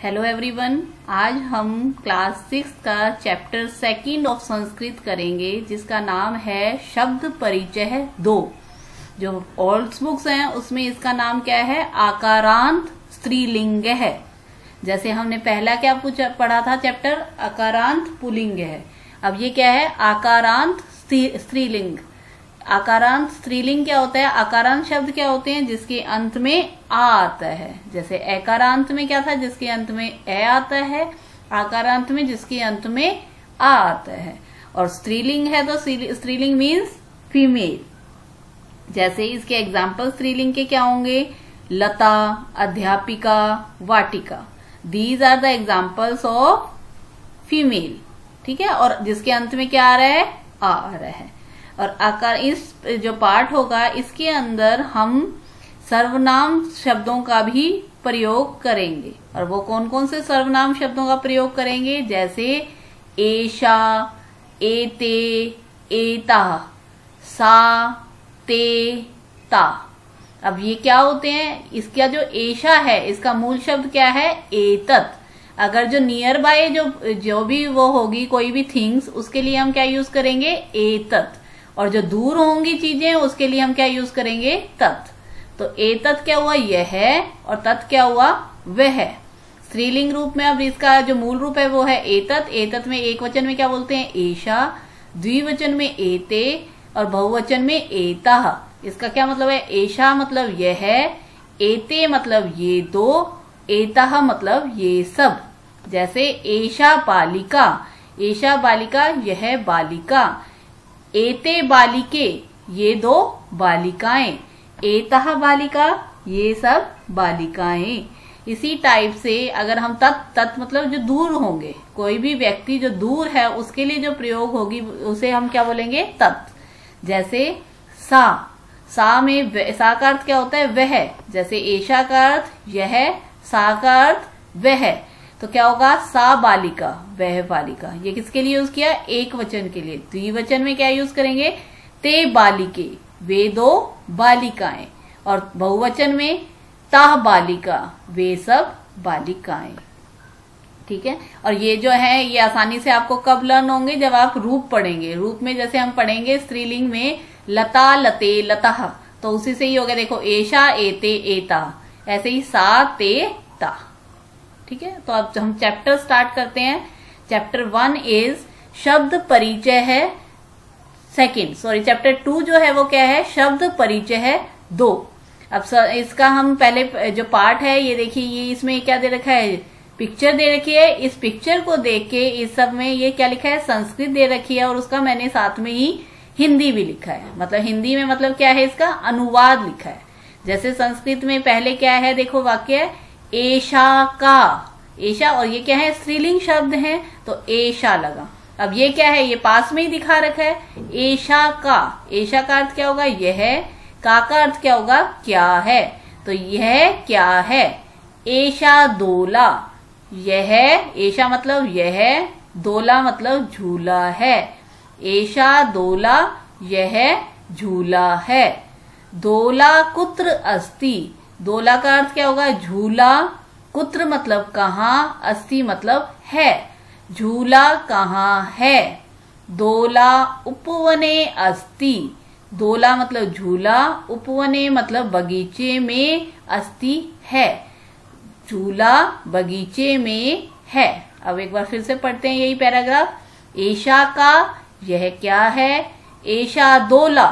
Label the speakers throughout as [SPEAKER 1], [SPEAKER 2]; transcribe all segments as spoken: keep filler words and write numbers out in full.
[SPEAKER 1] Hello everyone, आज हम class six का चैप्टर सेकंड ऑफ संस्कृत करेंगे जिसका नाम है शब्द परिचय दो। जो ओल्ड बुक्स हैं उसमें इसका नाम क्या है? आकारांत स्त्रीलिंग है। जैसे हमने पहला क्या पढ़ा था चैप्टर, आकारांत पुल्लिंग है। अब ये क्या है? आकारांत स्त्रीलिंग। आकारांत स्त्रीलिंग क्या होता है? आकारांत शब्द क्या होते हैं? जिसके अंत में आ आता है। जैसे एकारांत में क्या था? जिसके अंत में ए आता है। आकारांत में जिसके अंत में आ आता है। और स्त्रीलिंग है तो स्त्रीलिंग मीन्स फीमेल। जैसे इसके एग्जाम्पल स्त्रीलिंग के क्या होंगे? लता, अध्यापिका, वाटिका। These are the examples of female. ठीक है। और जिसके अंत में क्या आ रहा है? आ आ रहा है। और आकार इस जो पार्ट होगा इसके अंदर हम सर्वनाम शब्दों का भी प्रयोग करेंगे। और वो कौन कौन से सर्वनाम शब्दों का प्रयोग करेंगे? जैसे एषा, एते, एता, सा, ते, ता। अब ये क्या होते हैं? इसका जो एषा है इसका मूल शब्द क्या है? एतत। अगर जो नियर बाय जो जो भी वो होगी कोई भी थिंग्स, उसके लिए हम क्या यूज करेंगे? एतत। और जो दूर होंगी चीजें उसके लिए हम क्या यूज करेंगे? तत्। तो एतत् क्या हुआ? यह है। और तत् क्या हुआ? वह है। स्त्रीलिंग रूप में अब इसका जो मूल रूप है वो है एतत्। एतत् में एक वचन में क्या बोलते हैं? एषा। द्विवचन में एते। और बहुवचन में एताः। इसका क्या मतलब है? एषा मतलब यह है, एते मतलब ये दो, एताः मतलब ये सब। जैसे एषा बालिका, एषा बालिका यह बालिका। एते बालिके ये दो बालिकाएं। एताः बालिका ये सब बालिकाएं। इसी टाइप से अगर हम तत् तत् मतलब जो दूर होंगे, कोई भी व्यक्ति जो दूर है उसके लिए जो प्रयोग होगी उसे हम क्या बोलेंगे? तत्। जैसे सा, सा में सा का अर्थ क्या होता है? वह। जैसे एषा का अर्थ यह, सा का अर्थ वह। तो क्या होगा? सा बालिका, वह बालिका। ये किसके लिए यूज किया? एक वचन के लिए। द्विवचन में क्या यूज करेंगे? ते बालिके, वे दो बालिकाएं। और बहुवचन में ताह बालिका, वे सब बालिकाएं। ठीक है। और ये जो है ये आसानी से आपको कब लर्न होंगे? जब आप रूप पढ़ेंगे। रूप में जैसे हम पढ़ेंगे स्त्रीलिंग में लता, लते, लताः, तो उसी से ही हो गया। देखो एषा, एते, एता। ऐसे ही सा, ते, ता। ठीक है। तो अब हम चैप्टर स्टार्ट करते हैं। चैप्टर वन इज शब्द परिचय है सेकंड। सॉरी, चैप्टर टू जो है वो क्या है? शब्द परिचय है दो। अब इसका हम पहले जो पार्ट है ये देखिए, ये इसमें क्या दे रखा है? पिक्चर दे रखी है। इस पिक्चर को देख के इस सब में ये क्या लिखा है? संस्कृत दे रखी है। और उसका मैंने साथ में ही हिंदी भी लिखा है। मतलब हिंदी में मतलब क्या है? इसका अनुवाद लिखा है। जैसे संस्कृत में पहले क्या है? देखो वाक्य एषा का, एषा, और ये क्या है? स्त्रीलिंग शब्द है तो एषा लगा। अब ये क्या है? ये पास में ही दिखा रखा है। एषा का, एषा का अर्थ क्या होगा? यह। का का अर्थ क्या होगा? क्या है। तो यह क्या है? एषा दोला, यह। एषा मतलब यह, दोला मतलब झूला है। एषा दोला, यह झूला है। दोला कुत्र अस्ति, दोला का अर्थ क्या होगा? झूला। कुत्र मतलब कहाँ, अस्ति मतलब है। झूला कहाँ है? दोला उपवने अस्ति, दोला मतलब झूला, उपवने मतलब बगीचे में, अस्ति है। झूला बगीचे में है। अब एक बार फिर से पढ़ते हैं यही पैराग्राफ। एषा का, यह क्या है? एषा दोला,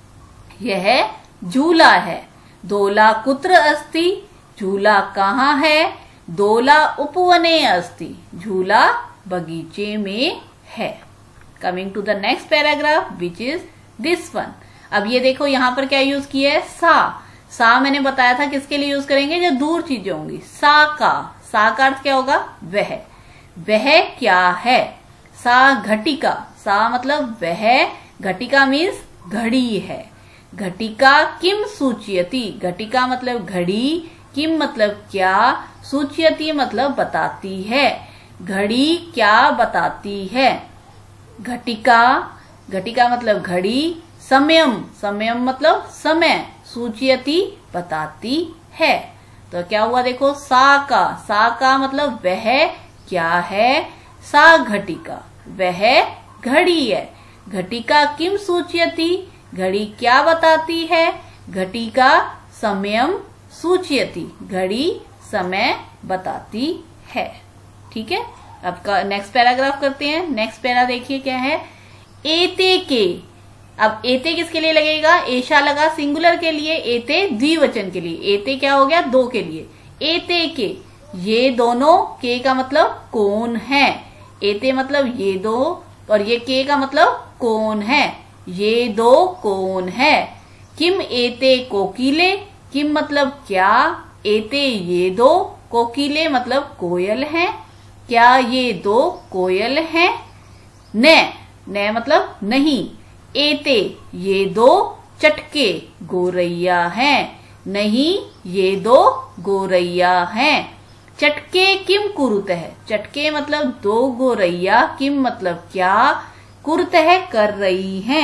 [SPEAKER 1] यह झूला है। दोला कुत्र अस्ति, झूला कहाँ है? दोला उपवने अस्ति, झूला बगीचे में है। Coming to the next paragraph which is this one. अब ये देखो यहाँ पर क्या यूज किया है? सा। सा मैंने बताया था किसके लिए यूज करेंगे? जो दूर चीजें होंगी। सा का, सा का अर्थ क्या होगा? वह। वह क्या है? सा घटिका, सा मतलब वह, घटिका मीन्स घड़ी है। घटिका किम सूचयति, घटिका मतलब घड़ी, किम मतलब क्या, सूचयति मतलब बताती है। घड़ी क्या बताती है? घटिका, घटिका मतलब घड़ी। समयम, समयम मतलब समय। सूचयति बताती है। तो क्या हुआ देखो, सा का, सा का मतलब वह क्या है, सा घटिका, वह घड़ी है। घटिका किम सूचयति, घड़ी क्या बताती है, घटिका समयम सूचयति, घड़ी समय बताती है। ठीक है, अब नेक्स्ट पैराग्राफ करते हैं। नेक्स्ट पैरा देखिए क्या है, एते के। अब एते किसके लिए लगेगा, एशा लगा सिंगुलर के लिए, एते द्विवचन के लिए, एते क्या हो गया, दो के लिए। एते के, ये दोनों, के का मतलब कौन है, एते मतलब ये दो, और ये के का मतलब कौन है, ये दो कौन है। किम एते कोकिले, किम मतलब क्या, एते ये दो, कोकिले मतलब कोयल हैं, क्या ये दो कोयल हैं। न, न मतलब नहीं, एते ये दो चटके गोरैया हैं, नहीं ये दो गोरैया हैं। चटके किम कुरुत है, चटके मतलब दो गोरैया, किम मतलब क्या, कुरुत है कर रही हैं,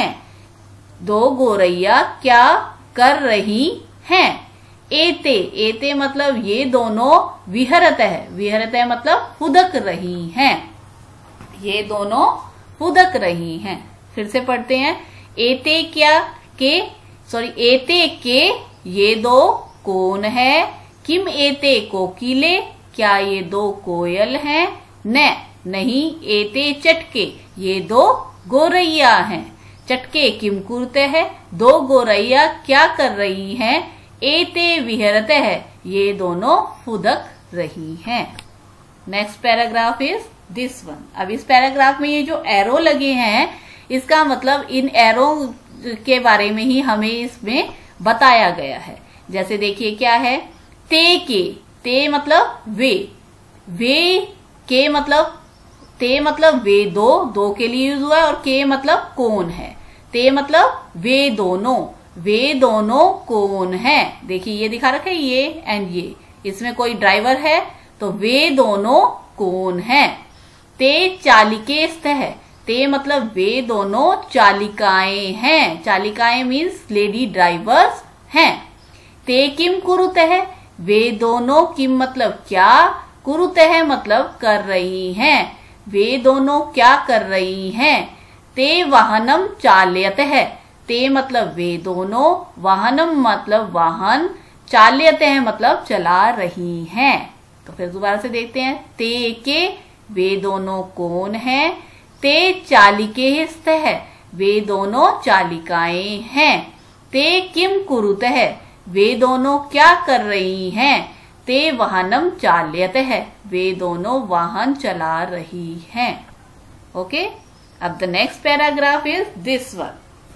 [SPEAKER 1] दो गोरैया क्या कर रही हैं। एते, एते मतलब ये दोनों विहरत है, विहरत है मतलब फुदक रही हैं, ये दोनों फुदक रही हैं। फिर से पढ़ते हैं, एते क्या के, सॉरी एते के ये दो कौन है, किम एते कोकिले क्या ये दो कोयल हैं, न नहीं एते चटके ये दो गोरैया हैं। चटके किम कुरते है, दो गोरैया क्या कर रही हैं, एते विहरते है ये दोनों फुदक रही हैं। Next paragraph is this one. अब इस पैराग्राफ में ये जो एरो लगे हैं, इसका मतलब इन एरो के बारे में ही हमें इसमें बताया गया है। जैसे देखिए क्या है, ते के, ते मतलब वे, वे के मतलब, ते मतलब वे दो, दो के लिए यूज हुआ है, और के मतलब कौन है। ते मतलब वे दोनों, वे दोनों कौन है। देखिए ये दिखा रखा है, ये एंड ये, इसमें कोई ड्राइवर है, तो वे दोनों कौन है। ते चालिके स्थ है, ते मतलब वे दोनों चालिकाएं हैं, चालिकाएं मीन्स लेडी ड्राइवर्स हैं। ते किम कुरुत है, वे दोनों, किम मतलब क्या, कुरुत है मतलब कर रही हैं, वे दोनों क्या कर रही हैं। ते वाहनम चाल्यत है, ते मतलब वे दोनों, वाहनम मतलब वाहन, चाल्यत है मतलब चला रही हैं। तो फिर दोबारा से देखते हैं, ते के वे दोनों कौन हैं, ते चालिके स्थ है वे दोनों चालिकाएं हैं। ते किम कुरुत है वे दोनों क्या कर रही हैं, ते वाहनम चाल्यत है वे दोनों वाहन चला रही हैं। ओके, अब the next paragraph is this one.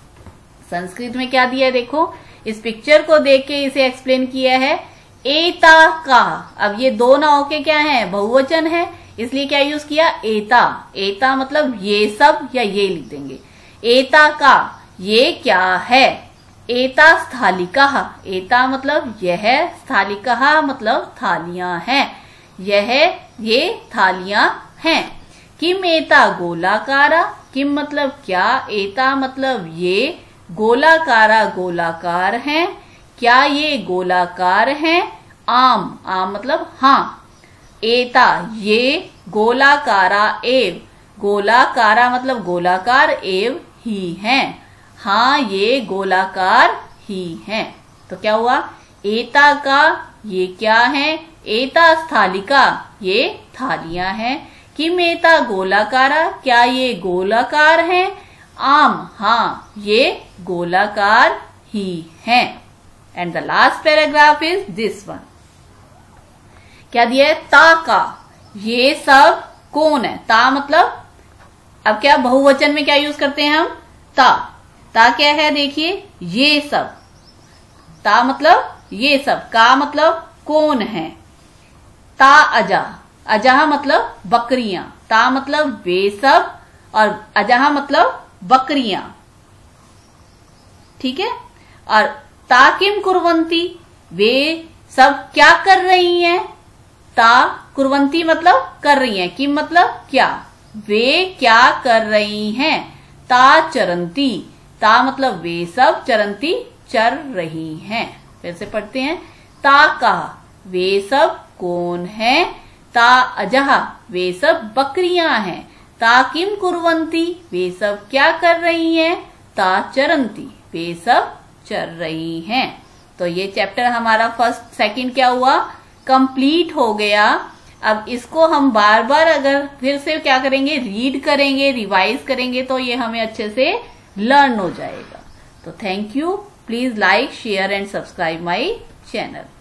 [SPEAKER 1] Sanskrit में क्या दिया है देखो, इस पिक्चर को देख के इसे एक्सप्लेन किया है, एता का। अब ये दो नाव के क्या है, बहुवचन है, इसलिए क्या यूज किया, एता। एता मतलब ये सब या ये लिख देंगे। एता का ये क्या है, एता स्थालिका, एता मतलब यह, स्थालिका मतलब थालियां हैं, यह ये थालियां हैं। किम एता गोलाकारा, किम मतलब क्या, एता मतलब ये, गोलाकारा गोलाकार हैं, क्या ये गोलाकार हैं। आम, आम मतलब हाँ, एता ये गोलाकारा एव, गोलाकारा मतलब गोलाकार, एव ही हैं, हाँ ये गोलाकार ही हैं। तो क्या हुआ, एता का ये क्या है, एता स्थालिका ये थालियां हैं। किम एता गोलाकारा क्या ये गोलाकार हैं। आम हाँ ये गोलाकार ही हैं। And the last paragraph is this one. क्या दिया है, ता का ये सब कौन है। ता मतलब, अब क्या बहुवचन में क्या यूज करते हैं हम, ता। ता क्या है देखिए, ये सब। ता मतलब ये सब, का मतलब कौन है। ता अजा, अजहा मतलब बकरियां, ता मतलब वे सब, और अजहा मतलब बकरियां, ठीक है। और ता किम कुर्वंती, वे सब क्या कर रही हैं। ता कुर्वंती मतलब कर रही हैं, किम मतलब क्या, वे क्या कर रही हैं। ता चरंती, ता मतलब वे सब, चरंती चर रही हैं। फिर से पढ़ते हैं, ता कहा वे सब कौन हैं? ता अजहा, वे सब बकरियां हैं। ता किम कुर्वन्ति, वे सब क्या कर रही हैं? ता चरन्ति, वे सब चर रही हैं। तो ये चैप्टर हमारा फर्स्ट सेकंड क्या हुआ? कंप्लीट हो गया। अब इसको हम बार बार अगर फिर से क्या करेंगे, रीड करेंगे, रिवाइज करेंगे, तो ये हमें अच्छे से लर्न हो जाएगा। तो thank you. Please like, share and subscribe my channel.